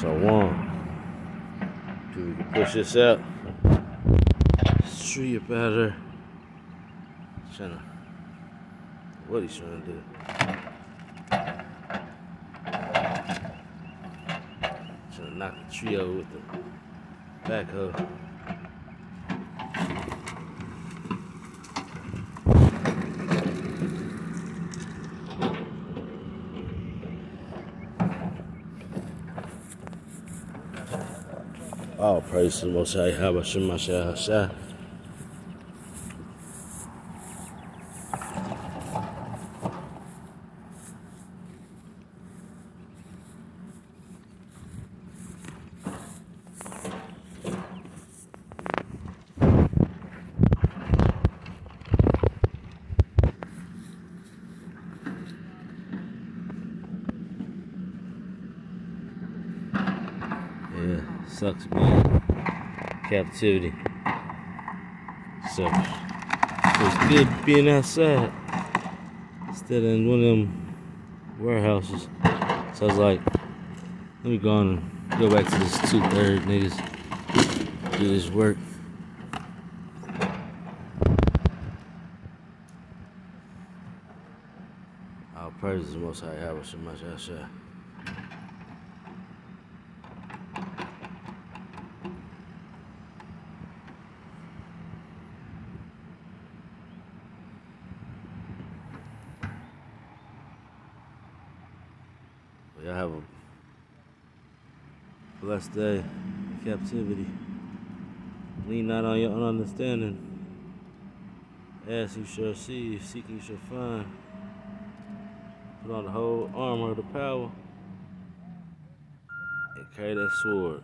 Shalawam. See if we can push this out. This tree up out there. Trying to, what he's trying to do. Trying to knock the tree over with the backhoe. All praise to the Most High. How about Shema Shah? Yeah, sucks being captivity. So it's good being outside instead of in one of them warehouses. So I was like, let me go on and go back to this 2/3 niggas, do this work. All praises the Most High. How much Shah. Y'all have a blessed day in captivity. Lean not on your own understanding. Ask, you shall see. Seek, you shall find. Put on the whole armor of the power and carry that sword.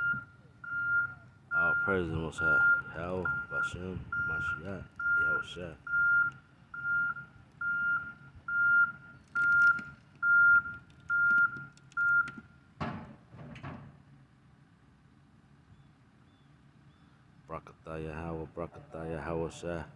All praise the Most High. How, Bashem, Mashiach, Yahushua. Brakatah Yahweh, Brakatah Yahushua.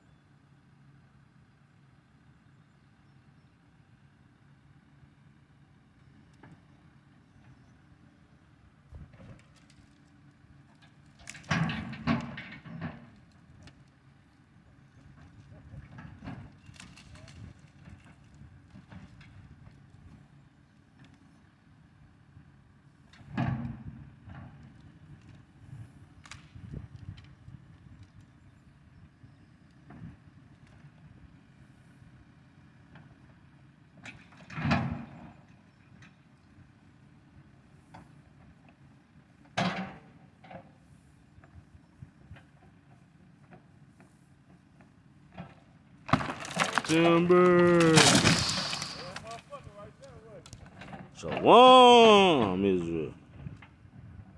Timber. Shalom, Israel.